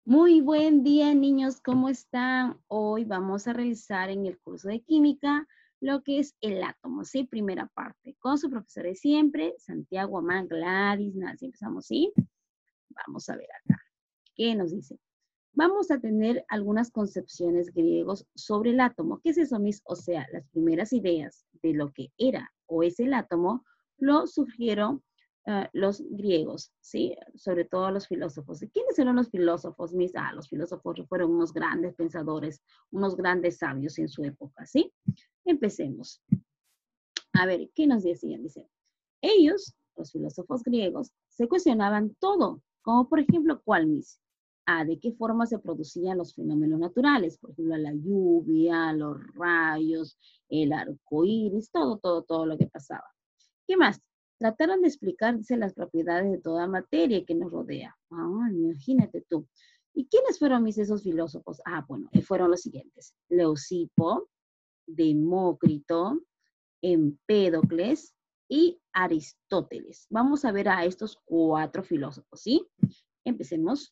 Muy buen día, niños, ¿cómo están? Hoy vamos a realizar en el curso de química lo que es el átomo, ¿sí? Primera parte, con su profesor de siempre, Santiago, Amán, Gladys, Nancy. Empezamos, ¿sí? Vamos a ver acá. ¿Qué nos dice? Vamos a tener algunas concepciones griegos sobre el átomo. ¿Qué es eso, mis? O sea, las primeras ideas de lo que era o es el átomo lo surgieron los griegos, ¿sí? Sobre todo los filósofos. ¿Y quiénes eran los filósofos, mis? Los filósofos fueron unos grandes pensadores, unos grandes sabios en su época, ¿sí? Empecemos. A ver, ¿qué nos decían? Dice, ellos, los filósofos griegos, se cuestionaban todo, como por ejemplo, ¿cuál, mis? ¿De qué forma se producían los fenómenos naturales? Por ejemplo, la lluvia, los rayos, el arco iris, todo lo que pasaba. ¿Qué más? Trataron de explicarse las propiedades de toda materia que nos rodea. Imagínate tú. ¿Y quiénes fueron mis esos filósofos? Bueno, fueron los siguientes. Leucipo, Demócrito, Empédocles y Aristóteles. Vamos a ver a estos cuatro filósofos, ¿sí? Empecemos.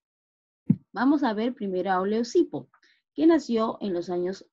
Vamos a ver primero a Leucipo, que nació en los años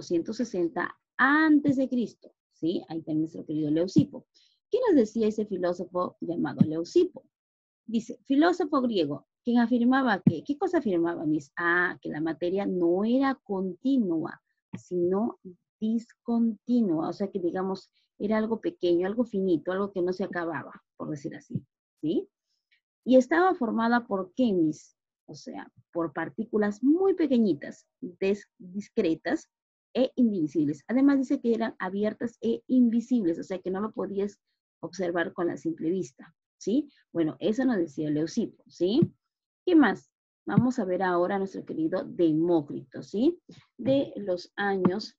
460 antes de Cristo, ¿sí? Ahí está nuestro querido Leucipo. ¿Qué nos decía ese filósofo llamado Leucipo? Dice, filósofo griego, quien afirmaba que, ¿qué cosa afirmaba, mis? Que la materia no era continua, sino discontinua, o sea que digamos, era algo pequeño, algo finito, algo que no se acababa, por decir así, ¿sí? Y estaba formada por ¿qué, mis? O sea, por partículas muy pequeñitas, discretas e indivisibles. Además dice que eran abiertas e invisibles, o sea que no lo podías observar con la simple vista, ¿sí? Bueno, eso nos decía Leucipo, ¿sí? ¿Qué más? Vamos a ver ahora a nuestro querido Demócrito, ¿sí? De los años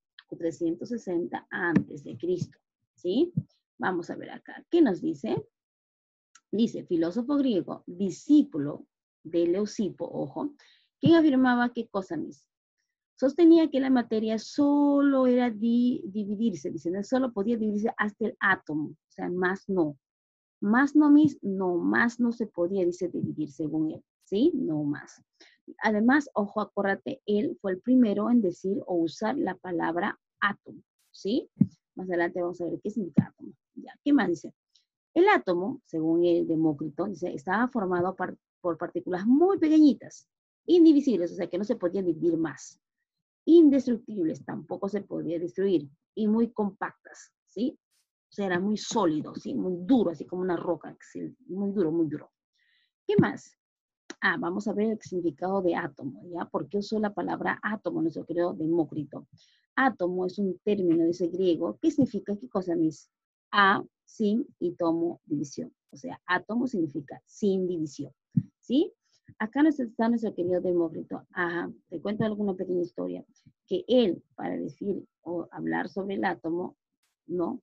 360 antes de Cristo, ¿sí? Vamos a ver acá. ¿Qué nos dice? Dice, filósofo griego, discípulo de Leucipo, ojo, quien afirmaba qué cosa, mis. Sostenía que la materia solo era dividirse, dice, no solo podía dividirse hasta el átomo, o sea, más no. Más no, mis, no, más no se podía, dice, dividir según él, ¿sí? No más. Además, ojo, acuérdate, él fue el primero en decir o usar la palabra átomo, ¿sí? Más adelante vamos a ver qué significa átomo. Ya, ¿qué más dice? El átomo, según el Demócrito, dice, estaba formado por partículas muy pequeñitas, indivisibles, o sea que no se podían dividir más, indestructibles, tampoco se podía destruir, y muy compactas, ¿sí? O sea, era muy sólido, ¿sí? Muy duro, así como una roca, ¿sí? Muy duro, muy duro. ¿Qué más? Vamos a ver el significado de átomo, ¿ya? ¿Por qué usó la palabra átomo, nuestro querido Demócrito? Átomo es un término de ese griego que significa, ¿qué cosa, mis? Sin y tomo, división. O sea, átomo significa sin división, ¿sí? Acá está nuestro querido Demócrito. Te cuento alguna pequeña historia. Que él, para decir o hablar sobre el átomo, ¿no?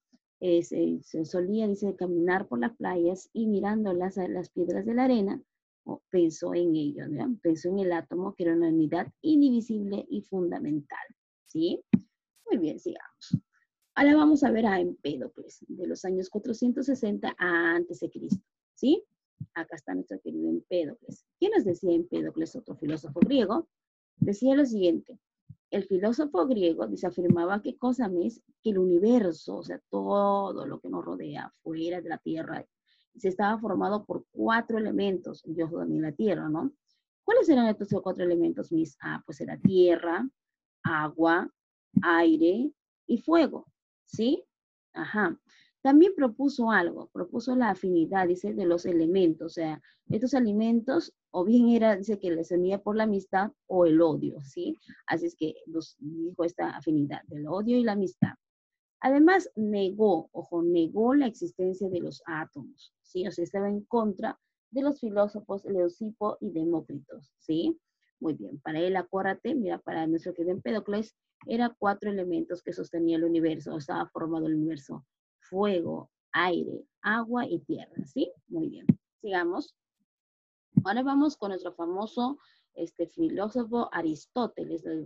Se solía, dice, caminar por las playas y mirando las piedras de la arena, pensó en ello, ¿no? Pensó en el átomo, que era una unidad indivisible y fundamental, ¿sí? Muy bien, sigamos. Ahora vamos a ver a Empédocles, de los años 460 a.C., ¿sí? Acá está nuestro querido Empédocles. ¿Qué nos decía Empédocles, otro filósofo griego? Decía lo siguiente, el filósofo griego afirmaba qué cosa es que el universo, o sea, todo lo que nos rodea fuera de la Tierra, se estaba formado por cuatro elementos, Dios también la Tierra, ¿no? ¿Cuáles eran estos cuatro elementos, mis? Pues era tierra, agua, aire y fuego, ¿sí? Ajá. También propuso algo, propuso la afinidad, dice, de los elementos, o sea, estos alimentos, o bien era, dice, que les unía por la amistad o el odio, ¿sí? Así es que nos dijo esta afinidad del odio y la amistad. Además, negó, ojo, negó la existencia de los átomos, ¿sí? O sea, estaba en contra de los filósofos Leucipo y Demócrito, ¿sí? Muy bien, para él, acuérdate, mira, para nuestro querido Empédocles, eran cuatro elementos que sostenían el universo, estaba formado el universo: fuego, aire, agua y tierra, ¿sí? Muy bien, sigamos. Ahora vamos con nuestro famoso filósofo Aristóteles, de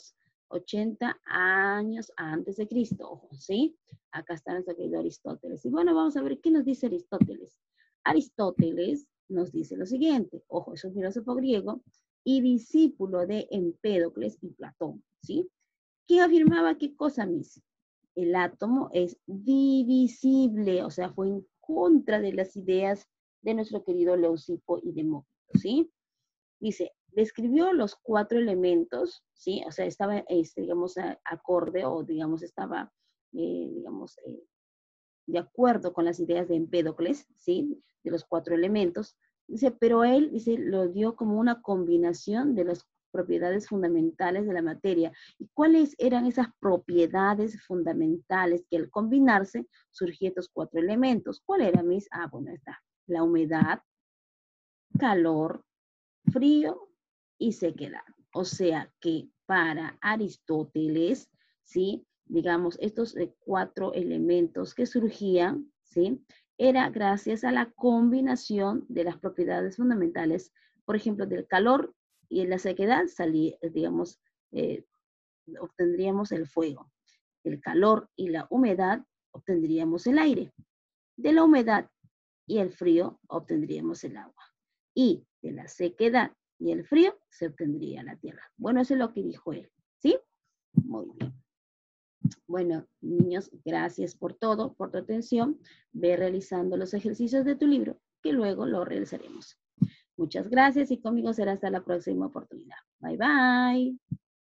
380 años antes de Cristo, ojo, ¿sí? Acá está nuestro querido Aristóteles. Y bueno, vamos a ver qué nos dice Aristóteles. Aristóteles nos dice lo siguiente, ojo, es un filósofo griego y discípulo de Empédocles y Platón, ¿sí? ¿Quién afirmaba qué cosa, Miss? El átomo es divisible, o sea, fue en contra de las ideas de nuestro querido Leucipo y Demócrito, ¿sí? Dice, describió los 4 elementos, ¿sí? O sea, estaba, digamos, acorde o, digamos, estaba, digamos, de acuerdo con las ideas de Empédocles, ¿sí? De los 4 elementos. Dice, pero él, dice, lo dio como una combinación de las propiedades fundamentales de la materia. ¿Y cuáles eran esas propiedades fundamentales que al combinarse surgían estos 4 elementos? ¿Cuál era, mis? Ah, bueno, está. La humedad, calor, frío y sequedad. O sea que para Aristóteles, ¿sí? Digamos, estos 4 elementos que surgían, ¿sí? Era gracias a la combinación de las propiedades fundamentales, por ejemplo, del calor y en la sequedad, digamos, eh, obtendríamos el fuego. Del calor y la humedad, obtendríamos el aire. De la humedad y el frío, obtendríamos el agua. Y de la sequedad y el frío se obtendría la tierra. Bueno, eso es lo que dijo él, ¿sí? Muy bien. Bueno, niños, gracias por todo, por tu atención. Ve realizando los ejercicios de tu libro, que luego lo realizaremos. Muchas gracias y conmigo será hasta la próxima oportunidad. Bye, bye.